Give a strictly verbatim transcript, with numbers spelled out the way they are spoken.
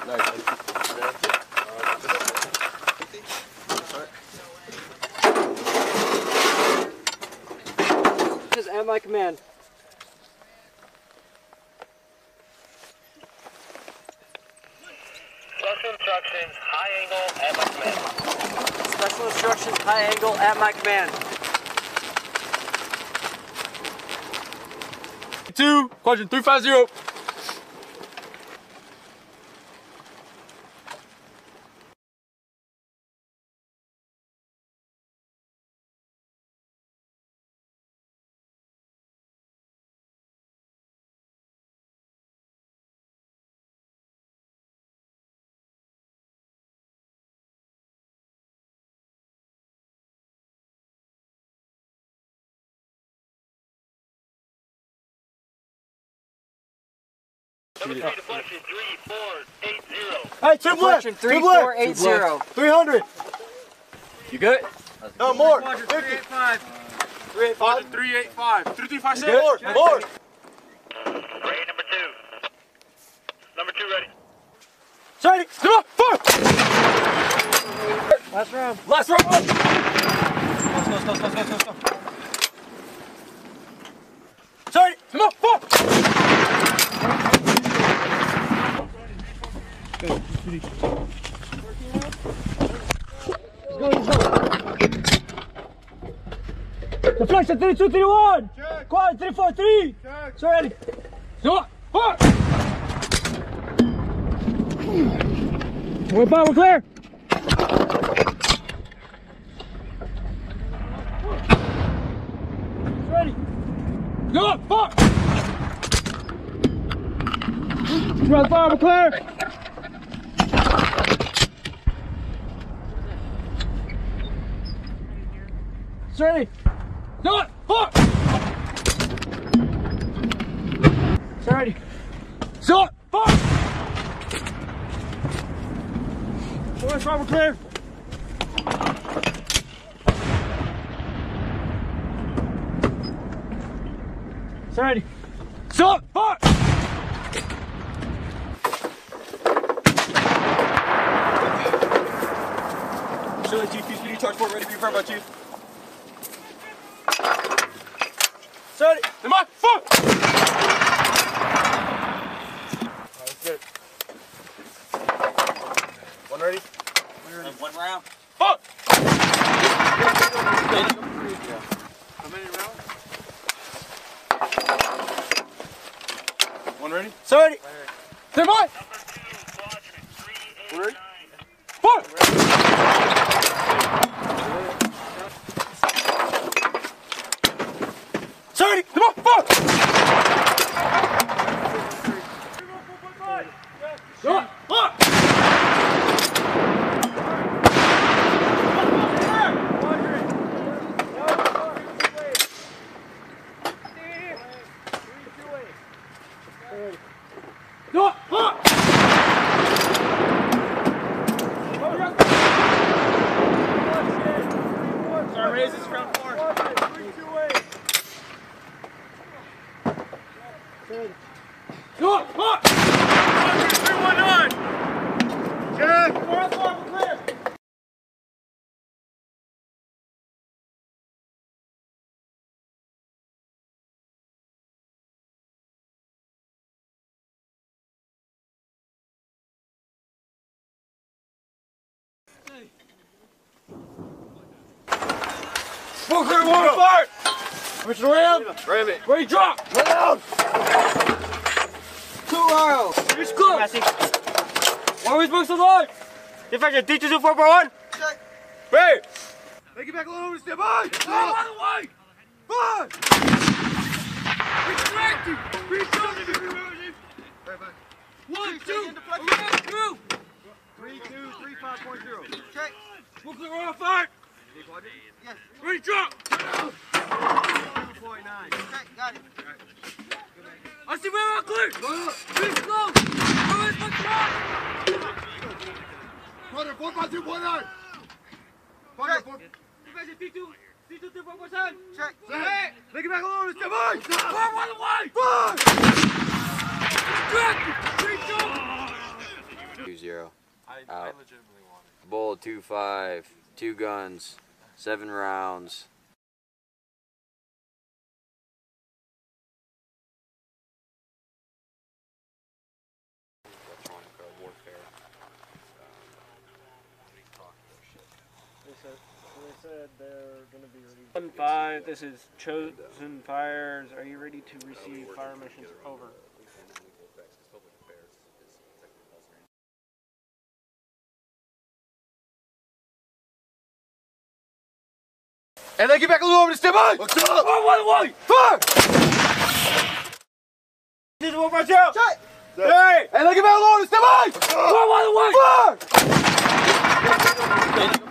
Nice. This is at my command. Special instructions, high angle at my command. Special instructions, high angle at my command. Two, question three five zero. Number three deflection, three four eight zero. Hey, two left. Deflection three four eight zero. three hundred. You good? No, more. three eight five. three eight five. three eight five. three three five six. More. More. Ready, number two. Number two ready. Ready. Come on, four. Last round. Last round. Let's go, let's go, let's go, let's go, let's go. Ready. Come on, four. Deflection three two three one. Quad three four three. So ready. Come on, four. We're by, we're clear. Ready. Come on, four. Round five, we're clear. Ready. Come on, four. Ready. Come on, four. Fourth round, we're clear. Ready. Come on, four. Chile, Chief, P D charge forward, ready to be confirmed by Chief. Ready. Come on, four. Alright, let's get it. One ready? One round. Four. How many rounds? One ready? So ready. Come on. One ready? Four. So ready. Come on, four. Come on, four. Come on, four. Sorry, raise this round four. Come on, four. three one nine. Check. Four on four, we're clear. Full clear, one apart. Commissioner Ram. Ram it. Ready, drop. Round. Two rounds. Finish close. Why are we supposed to load? Deflection three two two four four one. Check. Ready. Make it back a little bit. Stand by. Out of the way. Five. Retract you. Retract you. One, two. Around through. Three two three five point zero. Check. Full clear, one apart. Yes. Ready, drop. seven point nine. Okay, got it. I see we're all clear. Please close. Where is my truck? Quarter, four five two point nine. Quarter, four. Division T two, T two, three four four seven. Check. Hey, make it back alone. Step by. Four, one away. Five. Track. Three, two. zero. I, I Out. legitimately want it. Bull two five, two guns, seven rounds. They said, so they said they're going to be ready. one five, this is Chosen Fires. Are you ready to receive fire missions? Over. And then get back a little over to stand by! What's up? Oh, one, one! Fire! This is one right out! Check! Hey! And then get back a little over to stand by! One, one, one! Fire!